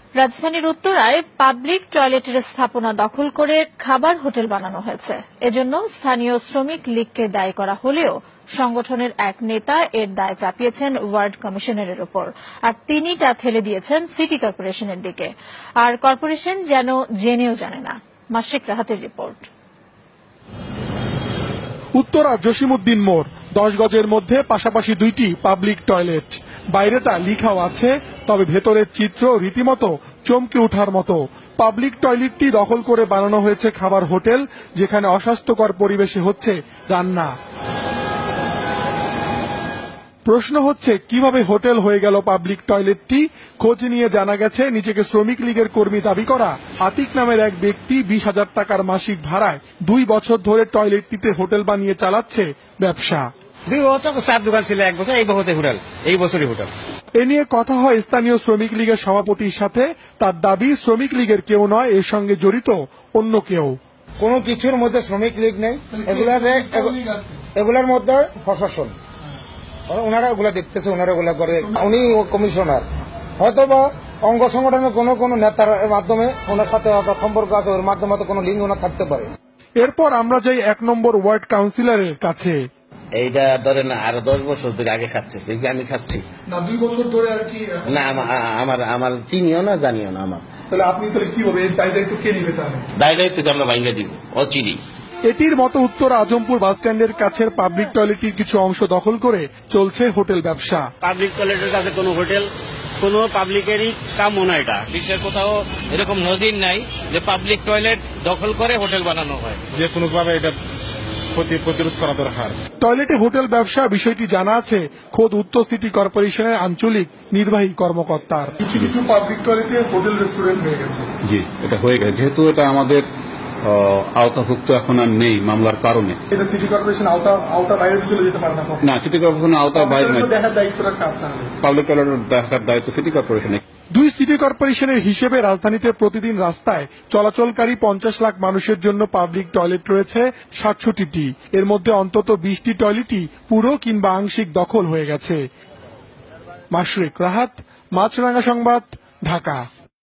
রাজধানীর উত্তরায় পাবলিক টয়লেটের স্থাপনা দখল করে খাবার হোটেল বানানো হয়েছে। এজন্য স্থানীয় শ্রমিক লীগকে দায়ী করা হলেও সংগঠনের এক নেতা এর দায় চাপিয়েছেন ওয়ার্ড কমিশনারের ওপর, আর তিনি তা ঠেলে দিয়েছেন সিটি কর্পোরেশনের দিকে। আর কর্পোরেশন যেন জেনেও জানে না। মাশরিক রাহাতের রিপোর্ট। উত্তরা জসিমউদ্দিন মোড়, 10 গজের মধ্যে পাশাপাশি দুইটি পাবলিক টয়লেট। বাইরে তা লিখাও আছে, তবে ভেতরের চিত্র রীতিমতো চমকে ওঠার মতো। পাবলিক টয়লেটটি দখল করে বানানো হয়েছে খাবার হোটেল, যেখানে অস্বাস্থ্যকর পরিবেশে হচ্ছে রান্না। প্রশ্ন হচ্ছে কিভাবে হোটেল হয়ে গেল পাবলিক টয়লেটটি। খোঁজ নিয়ে জানা গেছে, নিজেকে শ্রমিক লীগের কর্মী দাবি করা আতিক নামের এক ব্যক্তি 20,000 টাকার মাসিক ভাড়ায় 2 বছর ধরে টয়লেটটিতে হোটেল বানিয়ে চালাচ্ছে ব্যবসা। 2 বছর 4 দোকান ছিল, 1 বছর এই বছরই হোটেল, এই বছরই হোটেল। এ নিয়ে কথা হয় স্থানীয় শ্রমিক লীগের সভাপতির সাথে। তার দাবি শ্রমিক লীগের কেউ নয়, এর সঙ্গে জড়িত অন্য কেউ। কোনো কিছুর মধ্যে শ্রমিক লীগ নেই, এগুলার মধ্যে প্রশাসন, ওনারা ওগুলা দেখতেছে, ওনারা ওগুলা করে। উনি কমিশনার, হয়তোবা অঙ্গ সংগঠনের কোনো নেতার মাধ্যমে ওনার সাথে সম্পর্ক আছে, ওর মাধ্যমে কোনো লিঙ্ক ওনার থাকতে পারে। এরপর আমরা যাই 1 নম্বর ওয়ার্ড কাউন্সিলরের কাছে। এইটা ধরেন আরো 10 বছর ধরে আগে খাচ্ছে, আমি খাচ্ছি না 2 বছর ধরে আর কি না। আমার চিনিও না, জানিও না। আমার তাহলে আপনি তাহলে কি হবে, এই দায়িত্ব কে নিবে? তাহলে দায়িত্ব আমরা ভাঙিয়ে দিব, অচিরি। এটির মতো উত্তর আজমপুর বাসস্ট্যান্ডের কাছের পাবলিক টয়লেটের কিছু অংশ দখল করে চলছে হোটেল ব্যবসা। পাবলিক টয়লেটের কাছে কোনো হোটেল, কোনো পাবলিকেরই কাম না। এটা বিশ্বের কোথাও এরকম নজির নাই যে পাবলিক টয়লেট দখল করে হোটেল বানানো হয়। যে কোনোভাবে এটা প্রতিরোধ করা দরকার। টয়লেটে হোটেল ব্যবসা বিষয়টি জানা আছে খোদ উত্তর সিটি কর্পোরেশনের আঞ্চলিক নির্বাহী কর্মকর্তার। কিছু কিছু পাবলিক টয়লেটে হোটেল রেস্টুরেন্ট হয়ে গেছে। জি, এটা হয়ে গেছে, যেহেতু এটা আমাদের আওতাভুক্ত এখন আর নেই মামলার কারণে। এটা সিটি কর্পোরেশন আওতা বাইরে চলে যেতে পারে না, সিটি কর্পোরেশনের আওতার বাইরে নয়। দেখার দায়িত্বটা কার? পাবলিক টয়লেটের দেখার দায়িত্ব সিটি কর্পোরেশনের। 2 সিটি কর্পোরেশনের হিসেবে রাজধানীতে প্রতিদিন রাস্তায় চলাচলকারী 50 লাখ মানুষের জন্য পাবলিক টয়লেট রয়েছে 67টি। এর মধ্যে অন্তত 20টি টয়লেটই পুরো কিংবা আংশিক দখল হয়ে গেছে। মাশরিক রাহাত, মাছরাঙা সংবাদ, ঢাকা।